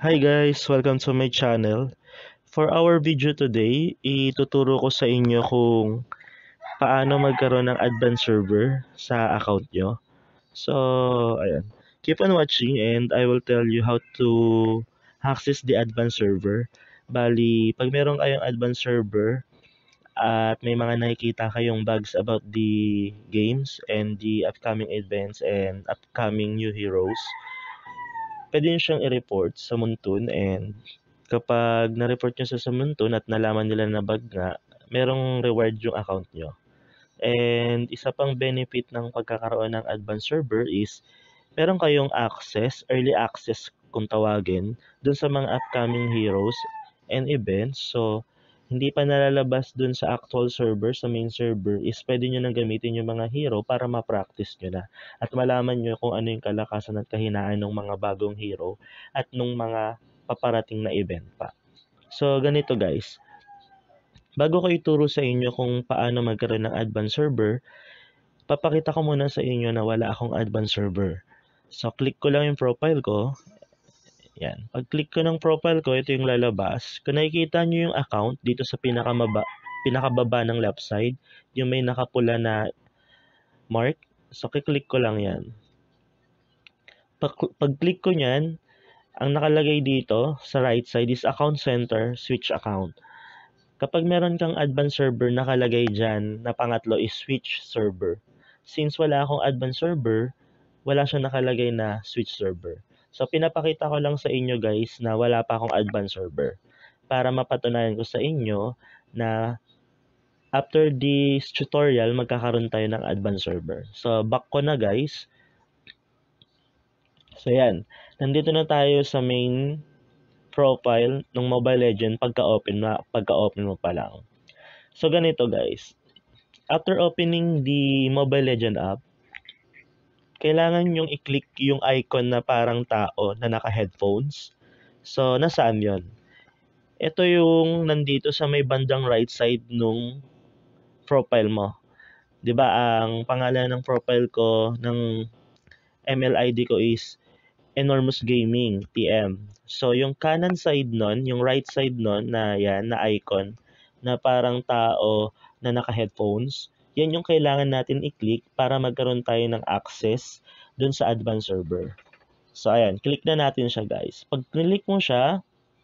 Hi guys! Welcome to my channel. For our video today, ituturo ko sa inyo kung paano magkaroon ng advanced server sa account nyo. So, ayan. Keep on watching and I will tell you how to access the advanced server. Bali, pag meron kayong advanced server at may mga nakikita kayong bugs about the games and the upcoming events and upcoming new heroes, pwede nyo siyang i-report sa Muntun and kapag na-report nyo sa Muntun at nalaman nila na bug nga, merong reward yung account nyo. And isa pang benefit ng pagkakaroon ng advanced server is meron kayong access, early access kung tawagin, dun sa mga upcoming heroes and events. So, hindi pa nalalabas dun sa actual server, sa main server, is pwede nyo nang gamitin yung mga hero para ma-practice nyo na. At malaman nyo kung ano yung kalakasan at kahinaan ng mga bagong hero at nung mga paparating na event pa. So, ganito guys. Bago ko ituro sa inyo kung paano magkaroon ng advanced server, papakita ko muna sa inyo na wala akong advanced server. So, click ko lang yung profile ko. Yan. Pag-click ko ng profile ko, ito yung lalabas. Kung nakikita nyo yung account dito sa pinakababa ng left side, yung may nakapula na mark. So, click ko lang yan. Pag-click ko nyan, ang nakalagay dito sa right side is account center, switch account. Kapag meron kang advanced server, nakalagay dyan na pangatlo is switch server. Since wala akong advanced server, wala siyang nakalagay na switch server. So, pinapakita ko lang sa inyo guys na wala pa akong advanced server para mapatunayan ko sa inyo na after this tutorial, magkakaroon tayo ng advanced server. So, back ko na guys. So, yan. Nandito na tayo sa main profile ng Mobile Legend pagka-open mo pa lang. So, ganito guys. After opening the Mobile Legend app, kailangan yung i-click yung icon na parang tao na naka-headphones. So, nasaan yon? Ito yung nandito sa may bandang right side nung profile mo. 'Di ba ang pangalan ng profile ko ng ML ID ko is Enormous Gaming TM. So, yung kanan side nun, yung right side nun na yan, na icon, na parang tao na naka-headphones, yan yung kailangan natin i-click para magkaroon tayo ng access dun sa advanced server. So, ayan, click na natin siya guys. Pag click mo siya,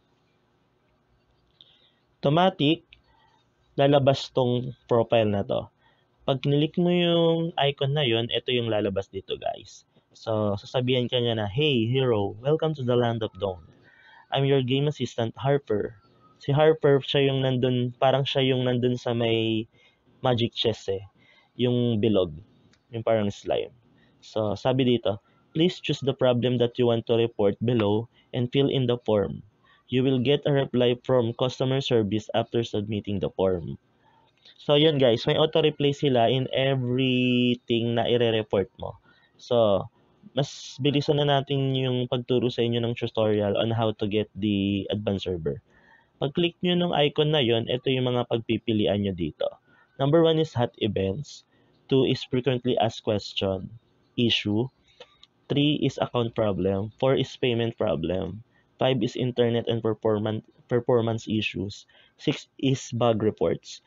automatic, lalabas tong profile na to. Pag click mo yung icon na yun, ito yung lalabas dito guys. So, sasabihan ka niya na, "Hey, hero, welcome to the land of dawn. I'm your game assistant, Harper." Si Harper, siya yung nandun, parang siya yung nandun sa may magic chess eh. Yung bilog. Yung parang slime. So, sabi dito, "Please choose the problem that you want to report below and fill in the form. You will get a reply from customer service after submitting the form." So, yun guys, may auto-reply sila in everything na ire-report mo. So, mas bilisan na natin yung pagturo sa inyo ng tutorial on how to get the advanced server. Pag-click nyo ng icon na yon, ito yung mga pagpipilian nyo dito. Number 1 is hot events. 2 is frequently asked question, issue. 3 is account problem. 4 is payment problem. 5 is internet and performance issues. 6 is bug reports.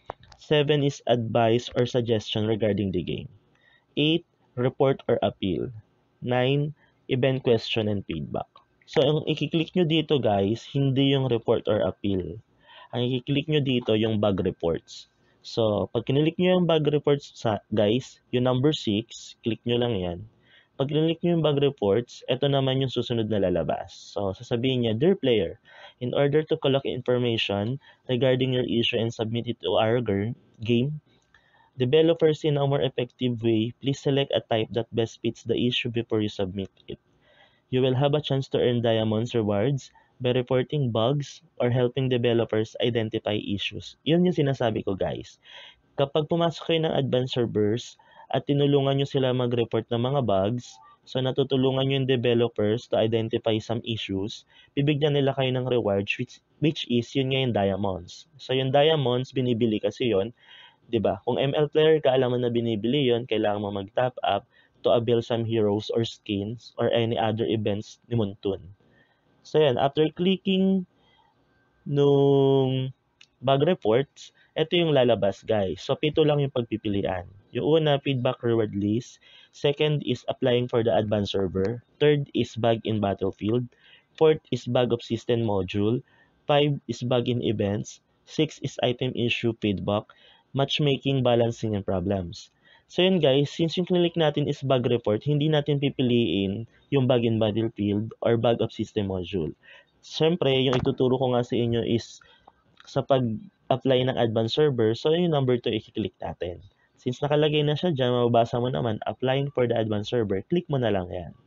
7 is advice or suggestion regarding the game. 8, report or appeal. 9, event question and feedback. So, ang i-click nyo dito guys, hindi yung report or appeal. Ang i-click nyo dito yung bug reports. So, pag kinilik nyo yung bug reports guys, yung number 6, click nyo lang yan. Pag kinilik nyo yung bug reports, ito naman yung susunod na lalabas. So, sasabihin niya, "Dear player, in order to collect information regarding your issue and submit it to our game, developers in a more effective way, please select a type that best fits the issue before you submit it. You will have a chance to earn diamonds rewards by reporting bugs or helping developers identify issues." Yun yung sinasabi ko guys. Kapag pumasok kayo ng advanced servers at tinulungan nyo sila mag-report ng mga bugs, so natutulungan nyo yung developers to identify some issues, bibigyan nila kayo ng rewards which is yun nga yung diamonds. So yung diamonds, binibili kasi yun, 'di ba? Kung ML player ka, alam mo na binibili 'yon, kailangan mo mag-top up to avail some heroes or skins or any other events ni Muntun. So yan, after clicking nung bug reports, ito yung lalabas guys. So pito lang yung pagpipilian. Yung una, feedback reward list. Second is applying for the advanced server. Third is bug in battlefield. Fourth is bug of system module. Five is bug in events. Six is item issue feedback. Matchmaking, balancing, and problems. So yun guys, since yung clinic natin is bug report, hindi natin pipiliin yung bug in battlefield or bug of system module. Siyempre, yung ituturo ko nga sa inyo is sa pag-apply ng advanced server, so yung number 2 i-click natin. Since nakalagay na siya dyan, mababasa mo naman, applying for the advanced server, click mo na lang yan.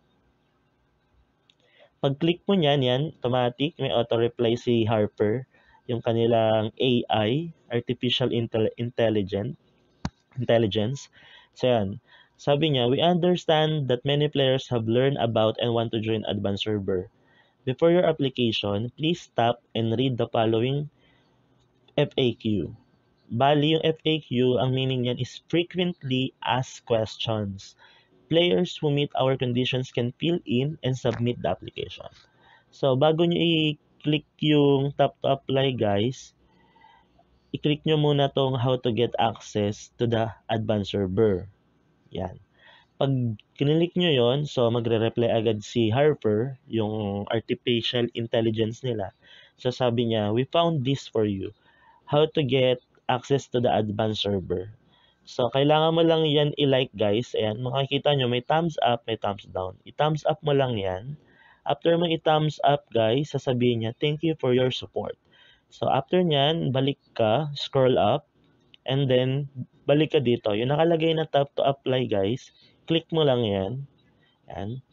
Pag-click mo niyan, yan, automatic, may auto-reply si Harper, yung kanilang AI, Artificial Intelligence. So yan, sabi niya, we understand that many players have learned about and want to join advanced server. Before your application, please stop and read the following FAQ. Bali, yung FAQ, ang meaning niyan is frequently asked questions. Players who meet our conditions can fill in and submit the application. So, bago nyo i-click yung tap to apply, guys, i-click nyo muna tong how to get access to the advanced server. Yan. Pag kinilik nyo yon, so magre-reply agad si Harper, yung artificial intelligence nila. So, sabi niya, we found this for you. How to get access to the advanced server. So, kailangan mo lang yan i-like guys. Ayan, makikita nyo may thumbs up, may thumbs down. I-thumbs up mo lang yan. After mo i-thumbs up guys, sasabihin niya, thank you for your support. So, after nyan, balik ka, scroll up, and then, balik ka dito. Yung nakalagay na tap to apply guys, click mo lang yan. Yan.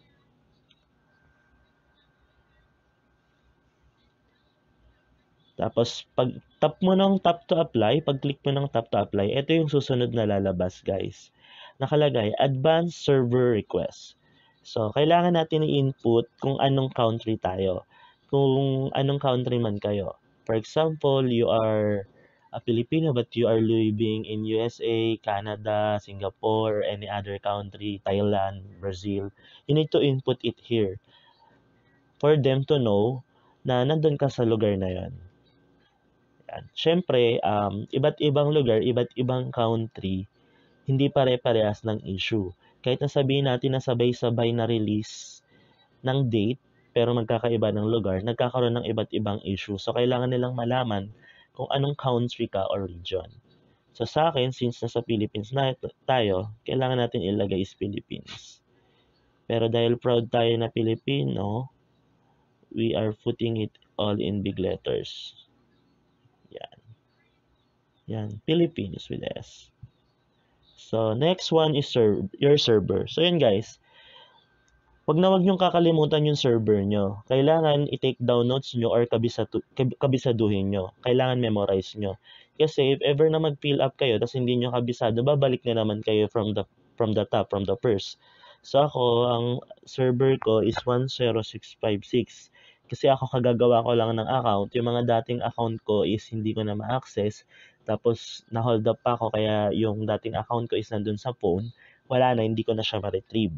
Tapos, pag tap mo ng tap to apply, pag click mo ng tap to apply, ito yung susunod na lalabas, guys. Nakalagay, advanced server request. So, kailangan natin i-input kung anong country tayo. Kung anong country man kayo. For example, you are a Filipino but you are living in USA, Canada, Singapore, or any other country, Thailand, Brazil. You need to input it here for them to know na nandun ka sa lugar na yon. Yan. Siyempre, iba't ibang lugar, iba't ibang country, hindi pare-parehas ng issue. Kahit nasabihin natin na sabay-sabay na release ng date, pero magkakaiba ng lugar, nagkakaroon ng iba't ibang issue. So, kailangan nilang malaman kung anong country ka or region. So, sa akin, since nasa Philippines na tayo, kailangan natin ilagay is Philippines. Pero dahil proud tayo na Pilipino, we are putting it all in big letters. Yan. Yan. Philippines with S. So, next one is your server. So, yun guys. Wag niyong kakalimutan yung server nyo. Kailangan i-take down notes nyo or kabisaduhin nyo. Kailangan memorize nyo. Kasi if ever na mag-fill up kayo tapos hindi nyo kabisado, babalik na naman kayo from the top, from the first. So, ako, ang server ko is 10656. Kasi ako kagagawa ko lang ng account. Yung mga dating account ko is hindi ko na ma-access. Tapos, na-hold up pa ako kaya yung dating account ko is nandun sa phone. Wala na, hindi ko na siya ma-retrieve.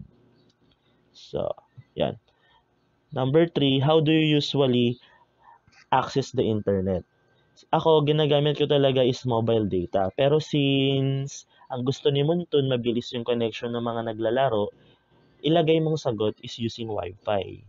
So, yan. Number 3, how do you usually access the internet? Ako, ginagamit ko talaga is mobile data. Pero since ang gusto ni Muntun, mabilis yung connection ng mga naglalaro, ilagay mong sagot is using Wi-Fi.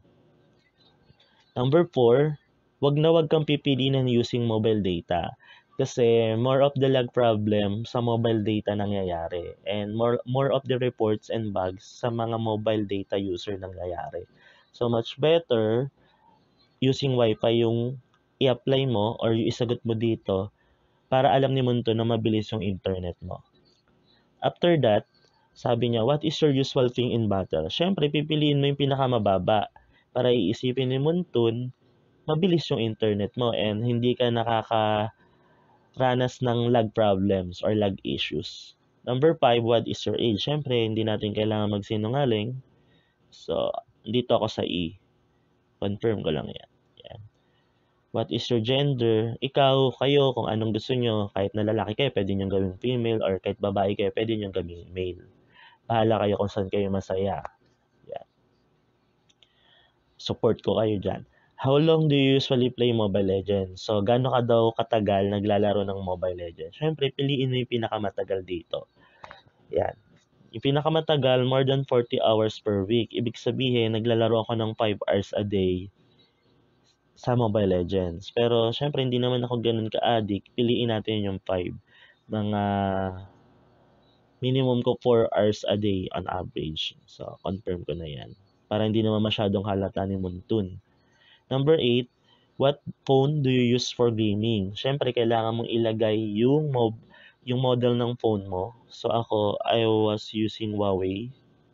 Number 4, wag kang pipili ng using mobile data. Kasi more of the lag problem sa mobile data nangyayari. And more of the reports and bugs sa mga mobile data user nangyayari. So much better using Wi-Fi yung i-apply mo or yung isagot mo dito para alam ni Munto na mabilis yung internet mo. After that, sabi niya, what is your usual thing in battle? Siyempre, pipiliin mo yung pinakamababa para iisipin ni Muntun, mabilis yung internet mo and hindi ka nakakaranas ng lag problems or lag issues. Number 5, what is your age? Siyempre, hindi natin kailangan magsinungaling. So, dito ako sa E. Confirm ko lang yan. What is your gender? Ikaw, kayo, kung anong gusto nyo. Kahit na lalaki kayo, pwede nyo gawing female or kahit babae kayo, pwede nyo gawing male. Bahala kayo kung saan kayo masaya. Yan. Support ko kayo dyan. How long do you usually play Mobile Legends? So, gaano ka daw katagal naglalaro ng Mobile Legends? Siyempre, piliin mo yung pinakamatagal dito. Yan. Yung pinakamatagal, more than 40 hours per week. Ibig sabihin, naglalaro ako ng 5 hours a day sa Mobile Legends. Pero, syempre, hindi naman ako ganun ka-addict. Piliin natin yung 5. Mga minimum ko 4 hours a day on average. So, confirm ko na yan. Para hindi naman masyadong halata ni Muntun. Number 8, what phone do you use for gaming? Siyempre, kailangan mong ilagay yung model ng phone mo. So, ako, I was using Huawei.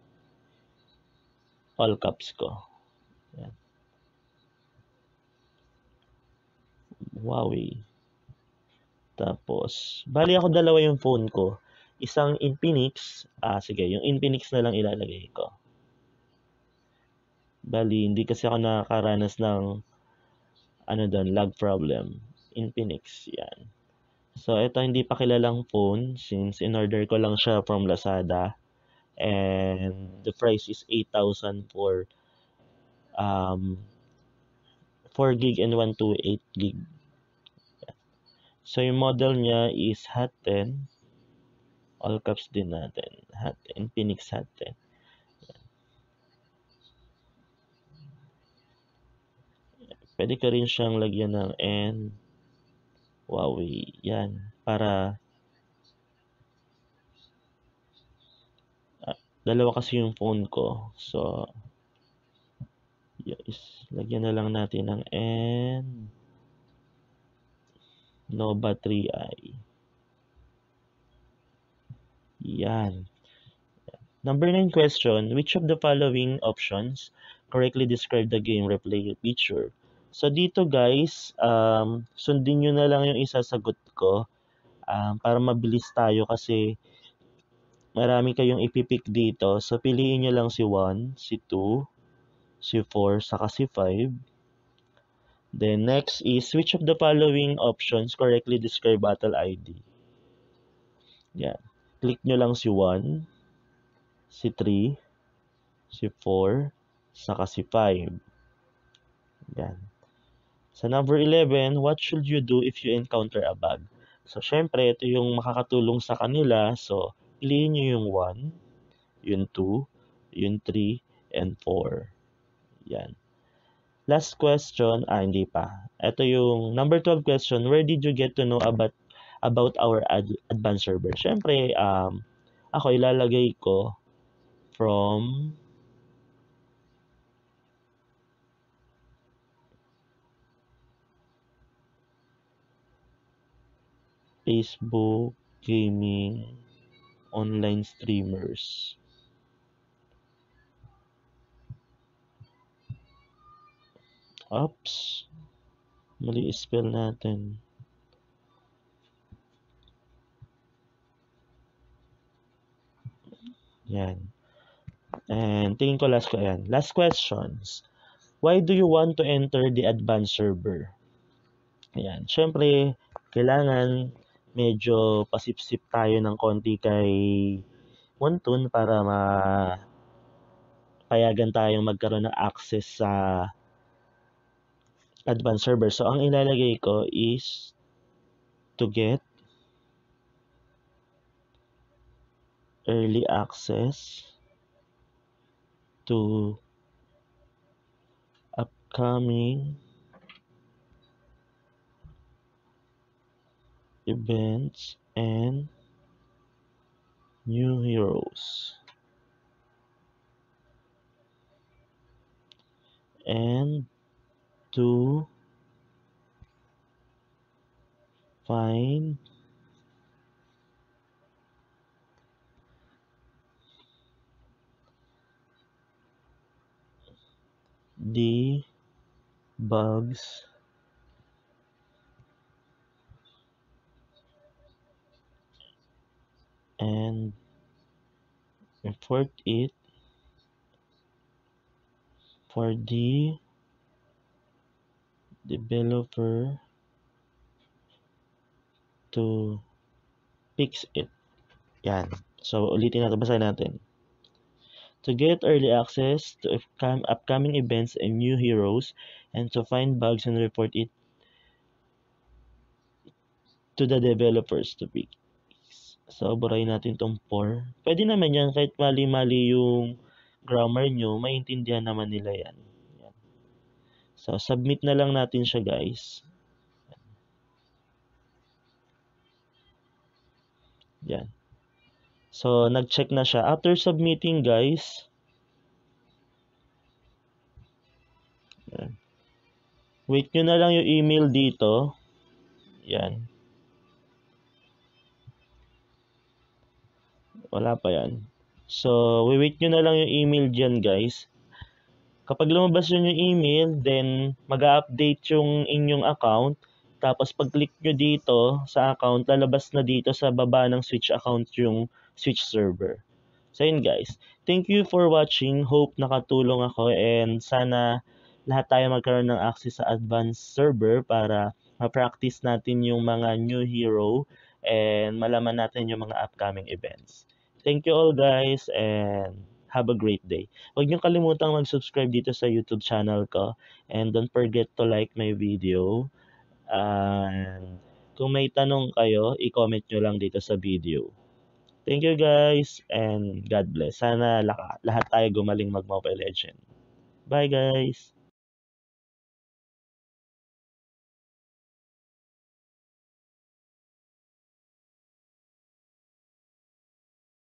All caps ko. Yan. Huawei. Tapos, bali ako dalawa yung phone ko. Isang Infinix. Sige, yung Infinix na lang ilalagay ko. Bali, hindi kasi ako nakakaranas ng lag problem. Infinix, yan. So, ito hindi pa kilalang phone since in-order ko lang siya from Lazada. And the price is 8,000 for 4 gig and 128 gig. So, yung model niya is Hot 10. All caps din natin. Hot 10. Infinix Hot 10. Pwede ka rin siyang lagyan ng N. Huawei. Yan. Para dalawa kasi yung phone ko. So, yes, lagyan na lang natin ng N. Nova 3i. Yan. Number 9 question, which of the following options correctly describe the game replay feature? So dito guys, sundin nyo na lang yung isasagot ko para mabilis tayo kasi marami kayong ipipick dito. So piliin nyo lang si 1, si 2, si 4, saka si 5. Then next is, which of the following options correctly describe battle ID? Yan. Click nyo lang si 1, si 3, si 4, saka si 5. Yan. Sa number 11, what should you do if you encounter a bug? So, syempre, ito yung makakatulong sa kanila. So, piliin nyo yung 1, yung 2, yung 3, and 4. Yan. Last question, hindi pa. Ito yung number 12 question, where did you get to know about our advanced server? Syempre, ako ilalagay ko from Facebook gaming online streamers. Oops. Mali spell natin. Yan. And tingin ko last ko yan. Last questions. Why do you want to enter the advanced server? Yan. Siyempre, kailangan medyo pasipsip tayo ng konti kay Montun para payagan tayong magkaroon ng access sa advanced server. So, ang ilalagay ko is to get early access to upcoming events and new heroes. And to find the bugs and report it for the developer to fix it. Yan. So, ulitin natin, basahin natin. to get early access to upcoming events and new heroes, and to find bugs and report it to the developers to fix. So, burahin natin tong for. Pwede naman yan, kahit mali-mali yung grammar nyo, maintindihan naman nila yan. Yan. So, submit na lang natin siya, guys. Yan. So, nag-check na siya. After submitting, guys, yan. Wait nyo na lang yung email dito. Yan. Wala pa yan. So, wait nyo na lang yung email dyan, guys. Kapag lumabas yun yung email, then mag-update yung inyong account. Tapos pag-click nyo dito sa account, lalabas na dito sa baba ng switch account yung switch server. So yun guys. Thank you for watching. Hope nakatulong ako and sana lahat tayo magkaroon ng access sa advanced server para ma-practice natin yung mga new hero and malaman natin yung mga upcoming events. Thank you all guys and have a great day. Huwag niyo kalimutang mag-subscribe dito sa YouTube channel ko and don't forget to like my video. And kung may tanong kayo, i-comment nyo lang dito sa video. Thank you guys and God bless. Sana lahat tayo gumaling mag-Mobile Legend. Bye guys!